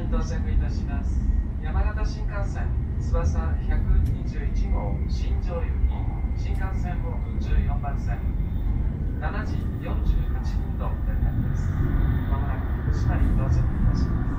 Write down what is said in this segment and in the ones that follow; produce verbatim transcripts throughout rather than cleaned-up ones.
到着いたします。山形新幹線翼ひゃくにじゅういち号新庄行き新幹線ホームじゅうよんばん線しちじよんじゅうはちふんの連絡です。まもなく福島に到着いたします。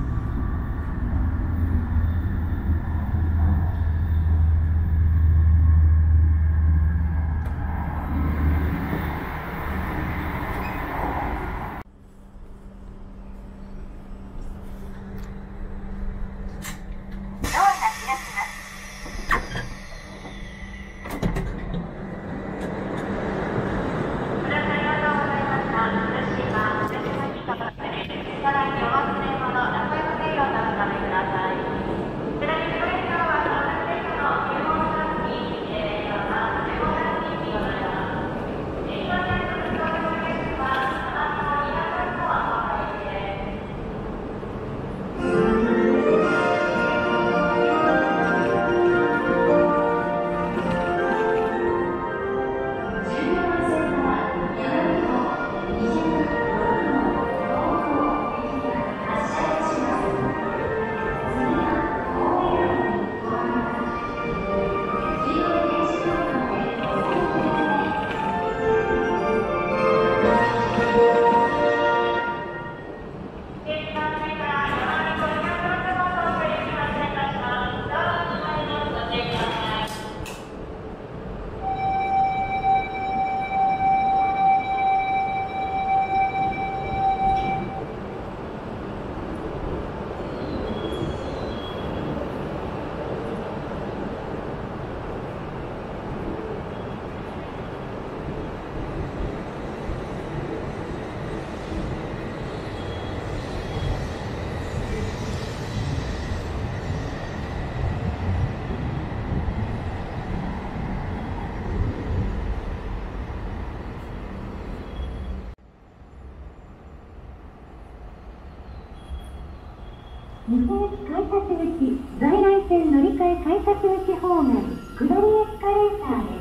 二本駅改札口、在来線乗り換え改札口方面、下りエスカレーターです。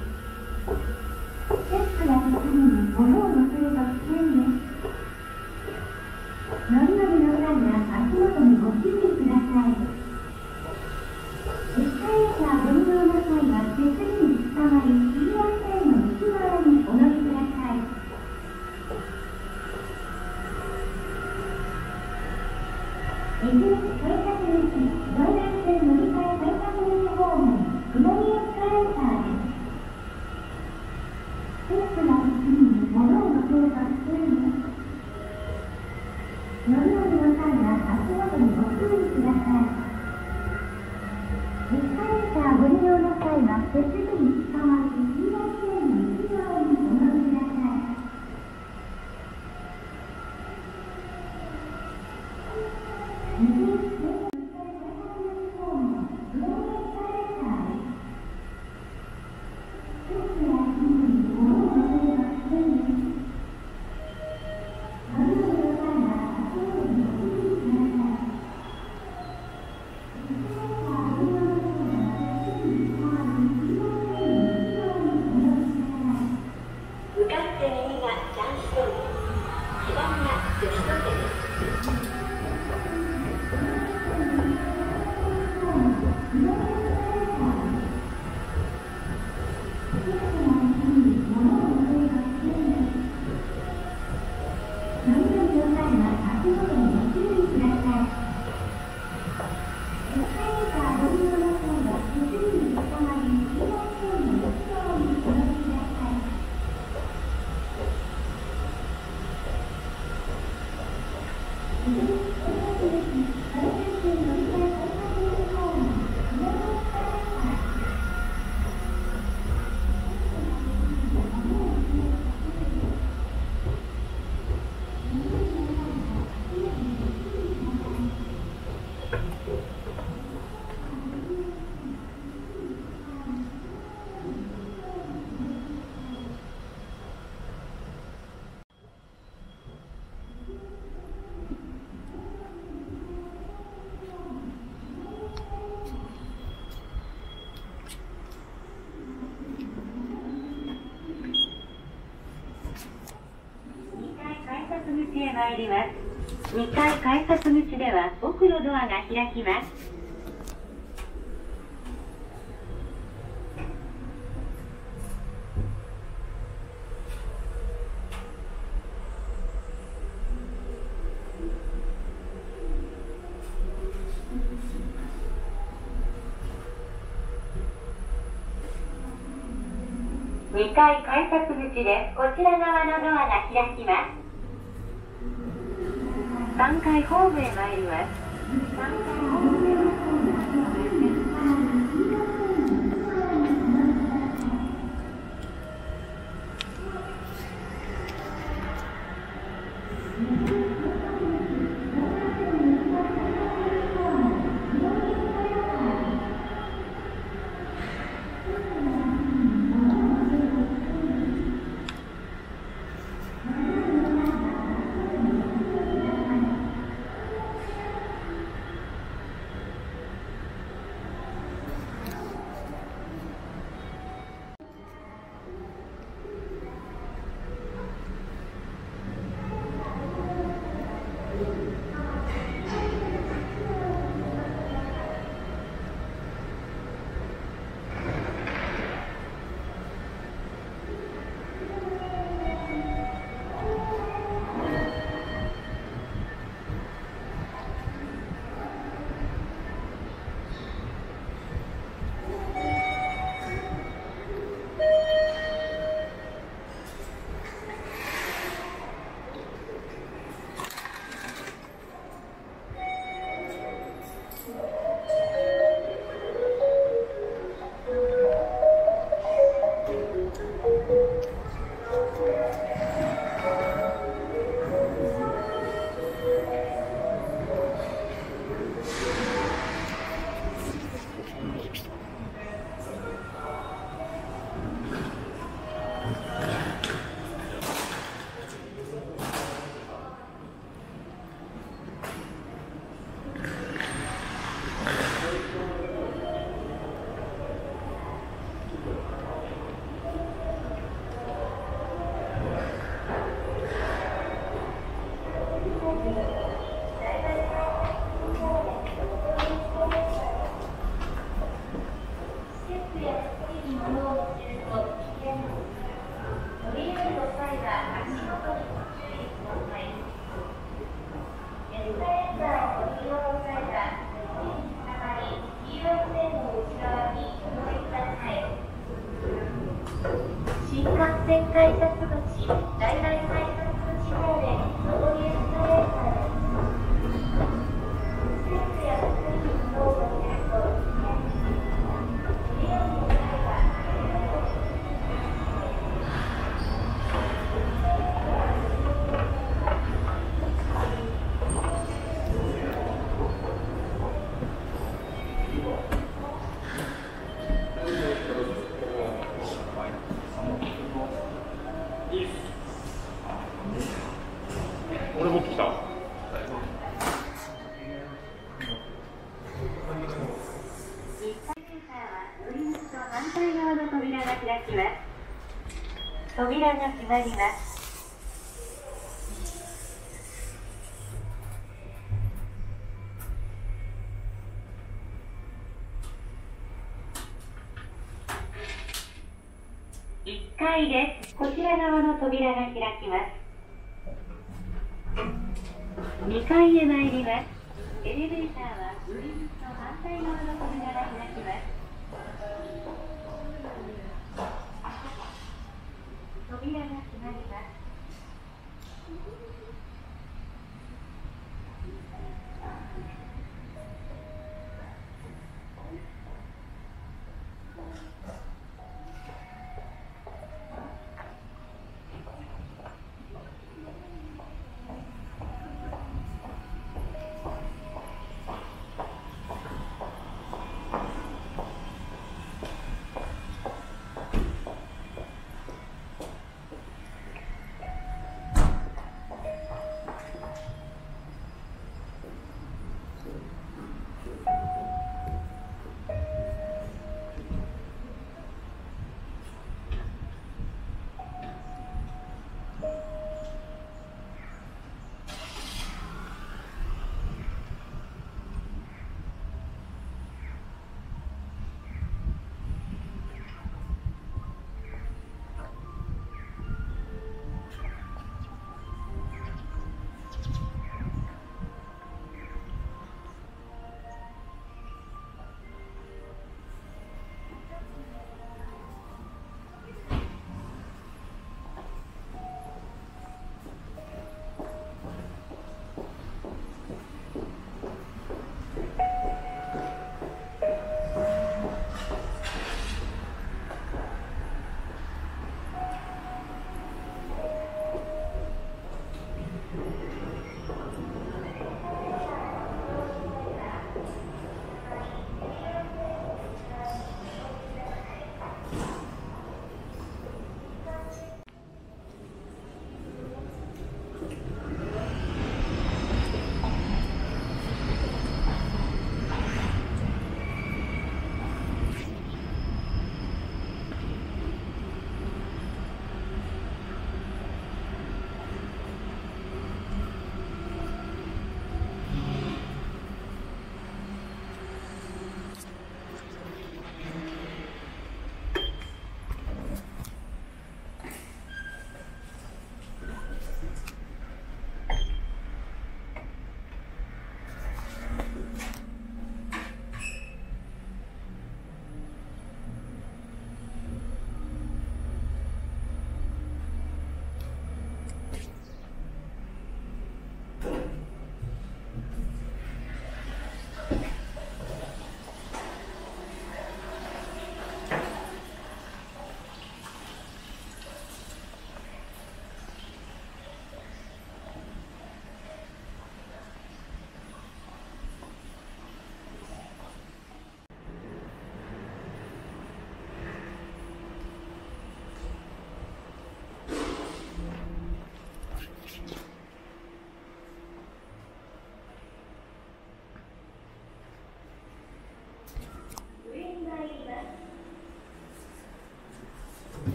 チェックや手紙に物を忘れた危険です。乗り降りの際は足元にご注意ください。エスカレーターご利用の際は手すりにつかまり、シーアールエーの内側にお乗りください。二本駅改札口、在来線乗り換え改札口方面、下りエスカレーターです。チェックや手すりに物を忘れた危険です。乗り降りの際は足元にご注意ください。エスカレーターご利用の際は手すりにつかまり、シーアールエーの内側にお乗りください。にかい改札口へ参ります。 にかい改札口では奥のドアが開きます。にかい改札口でこちら側のドアが開きます。さんかいホームへ参ります。さんかいホームへ参ります。新幹線改札口、在来改札口方面、上りエスカレーターです。施設やホテルのロードにあると、利用の際は、 俺持ってきた。 反対側の扉が開きます。扉が閉まります。いっかいです。こちら側の扉が開きます。にかいへ参ります。エレベーターは入り口と反対側の扉が開きます。扉が閉まります。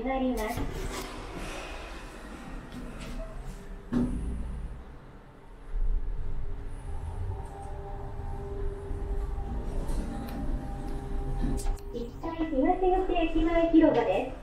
まります。いっかい東口駅前広場です。